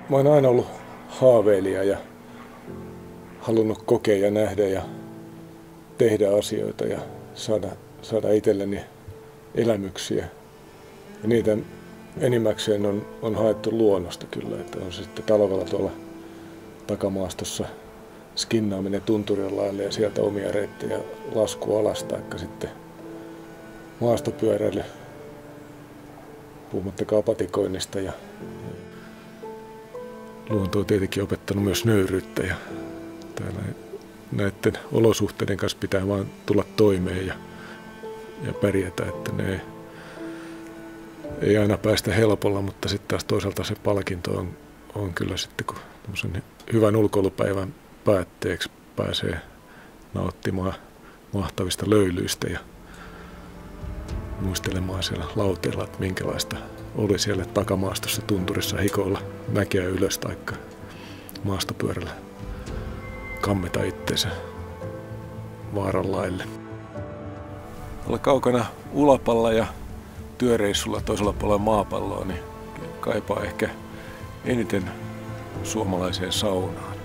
Mä oon aina ollut haaveilija ja halunnut kokea ja nähdä ja tehdä asioita ja saada itselleni elämyksiä. Ja niitä enimmäkseen on haettu luonnosta kyllä, että on se sitten talvella tuolla takamaastossa skinnaaminen tunturin laille ja sieltä omia reittejä lasku alas, taikka sitten maastopyöräily, puhumattakaan patikoinnista. Ja luonto on tietenkin opettanut myös nöyryyttä ja täällä näiden olosuhteiden kanssa pitää vaan tulla toimeen ja pärjätä, että ne ei aina päästä helpolla, mutta sitten taas toisaalta se palkinto on kyllä sitten, kun hyvän ulkoilupäivän päätteeksi pääsee nauttimaan mahtavista löylyistä ja muistelemaan siellä lauteella, että minkälaista oli siellä takamaastossa tunturissa hikoilla mäkeä ylös taikka maastopyörällä kammeta itteensä vaaran laille. Olla kaukana Ulapalla ja työreissulla toisella puolella maapalloa, niin kaipaa ehkä eniten suomalaiseen saunaan.